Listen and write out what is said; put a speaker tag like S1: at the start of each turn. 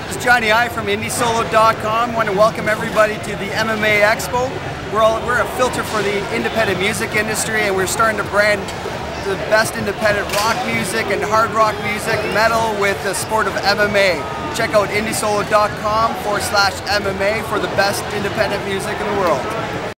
S1: This is Johnny I from IndieSolo.com. I want to welcome everybody to the MMA Expo. We're a filter for the independent music industry, and we're starting to brand the best independent rock music and hard rock music, metal with the sport of MMA. Check out IndieSolo.com/MMA for the best independent music in the world.